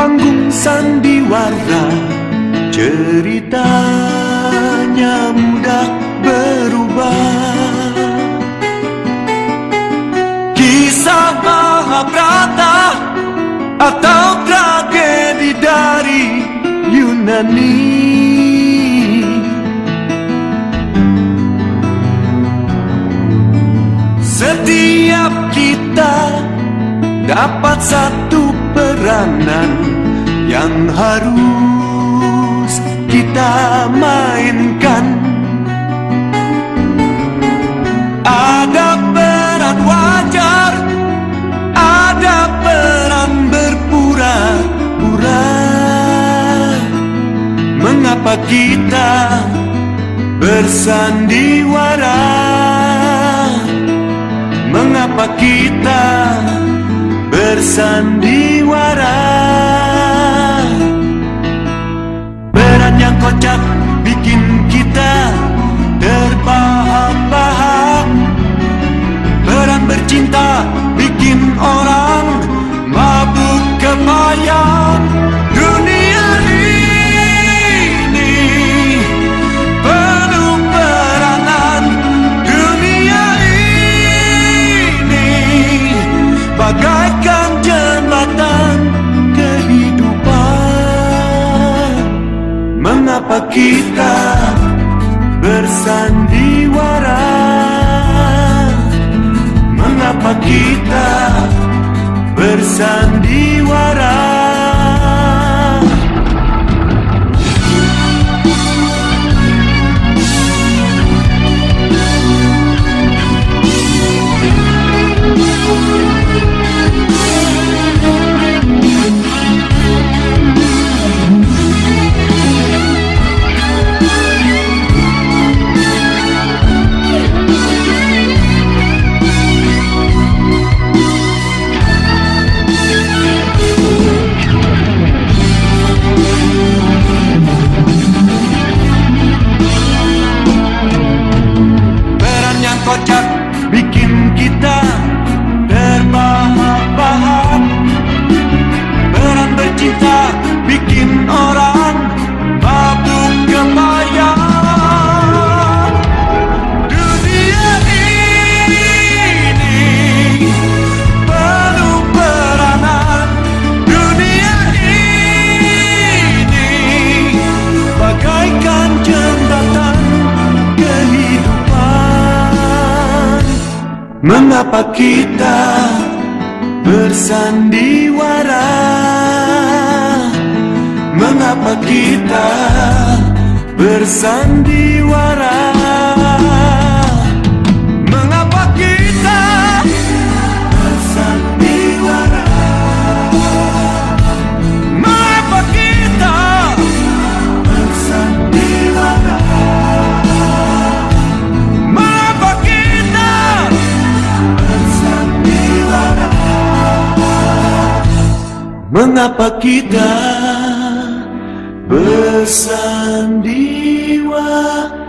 panggung sandiwara, ceritanya mudah berubah. Kisah Mahabharata atau tragedi dari Yunani, setiap kita dapat satu peranan yang harus kita mainkan. Ada peran wajar, ada peran berpura-pura. Mengapa kita bersandiwara? Mengapa kita bersandiwara? Peran yang kocak bikin kita terbahak-bahak. Peran bercinta bikin orang mabuk kebayang. Dunia ini penuh peranan. Dunia ini bagaikan jembatan kehidupan. Mengapa kita bersandiwara? Mengapa kita bersandiwara? Kocak bikin kita terbahak-bahak. Peran bercinta bikin orang mabuk kebayang. Dunia ini penuh peranan. Dunia ini bagaikan jembatan kehidupan. Mengapa kita bersandiwara? Mengapa kita bersandiwara? Mengapa kita bersandiwara? Mengapa kita bersandiwara? Mengapa kita bersandiwara? Mengapa kita bersandiwara?